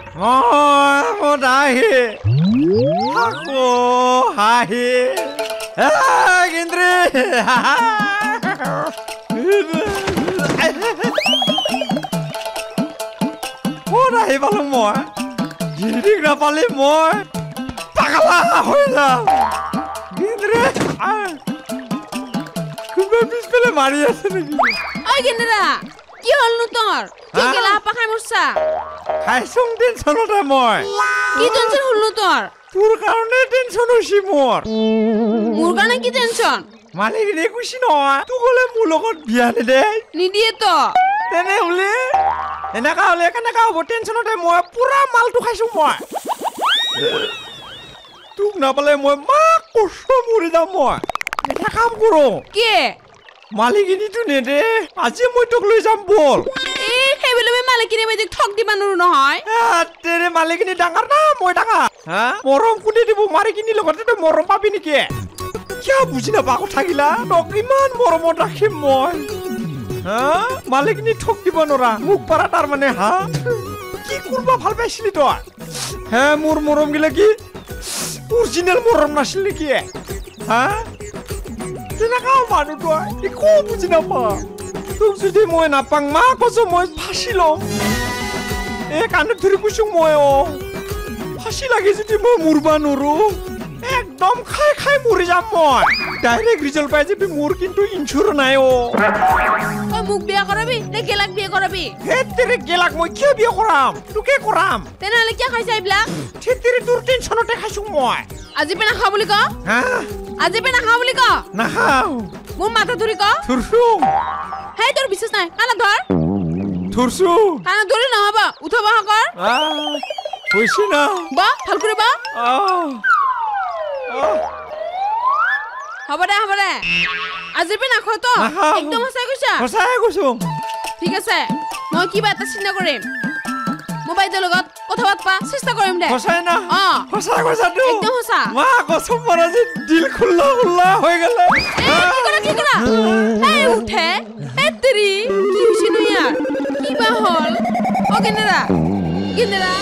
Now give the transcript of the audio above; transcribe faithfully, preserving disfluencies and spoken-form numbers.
মই মদাহি আকৌ হাহি গিন্দ্ৰী ক'ত আহি পালো মই গিন্দ্ৰীক নাপালি মই পাগলা হৈ যাম গিন্দ্ৰী কোনোবাই পিছফালে মাৰি আছে নেকি ঐ গিন্দ্ৰা কি হ'লনো তোৰ কি গেলা আপা খাই মৰছা খাইছোং টেনচনতে মই কি টেনচন হ'লনো তোৰ তোৰ কাৰণে টেনচন হৈছে মোৰ মোৰ কাৰণে কি টেনচন মালিকনে কৈছি নহয় তোক বোলে মোৰ লগত বিয়া নিদে নিদিয়ে তো তেনেহ'লে এনেকা হ'লে কেনেকা হ'ব টেনচনতে মই পুৰা মালটো খাইছো মই তোক নাপালে মই মাক কষ্ট মৰি যাম মই এটা কাম কৰো কি মালিকনিটো নেদে আজি মই তোক লৈ যাম বল এই সেইবুলি মই মালিকনি মই ঠক দিবা নোৱাৰো নহয় তেৰে মালিকনি ডাঙৰ না মই ডাঙৰ হা মৰম কোনে দিব মালিকনি লগতে তই মৰম পাবি নেকি কিয় বুজি নাপা কথাগিলা তোক ইমান মৰমত ৰাখিম মই হা মালিকনি ঠক দিব নোৱাৰা মোক পাৰা তাৰ মানে হা কি কৰবা ভাল পাইছিলি তই হে মোৰ মৰম গিলা কি অৰিজিনেল মৰম নাছিল নেকি হা তেনেকা মানুহ তই একো বুজি নাপা তোক যদি মই নাপাং মা কৈছো মই ফাঁচি ল'ম এই কাণত ধৰি কৈছো মই অ ফাঁচি লাগি যদি মই মৰবা নোৱাৰো একদম খাই খাই মৰি যাম মই ডাইৰেক্ট ৰিজাল্ট পাই যাবি মোৰ কিন্তু ইনচুৰ নাই অ তই মোক বিয়া কৰাবি নে গেলাক বিয়া কৰাবি হে তেৰে গেলাক মই কিয় বিয়া কৰাম তোকে কৰাম তেনেহ'লে কিয় খাইছা এইবিলাক ঠিক তেৰে তোৰ টেনচনতে খাইছো মই আজি পে নাখাওঁ বুলি ক হা আজি পে নাখাওঁ বুলি ক নাখাওঁ মোৰ মাথা ধৰি ক থুৰছো হেই তোৰ বিশ্বাস নাই কাণত ধৰ থুৰছো কাণত ধৰি নহ'ব উঠব কৰ হৈছে না বা ভাল কৰি বা আহ হ'ব দে হ'ব দে আজি পে নাখাওঁ তো একদম সঁচাই কৈছা সঁচাই কৈছো ঠিক আছে মই কিবা এটা চিন্তা কৰিম মোবাইলৰ লগত কথা পাতবা চেষ্টা কৰিম দে সঁচাই না অ সঁচাই কৈছা তো একদম সঁচা মা কসম মোৰ আজি দিল খুল্লা খুল্লা হৈ গেল কি কৰা কি কৰা এই উঠে এত্ৰি কি হৈছে নো ইয়াৰ কিবা হ'ল অ গিন্দ্ৰা গিন্দ্ৰা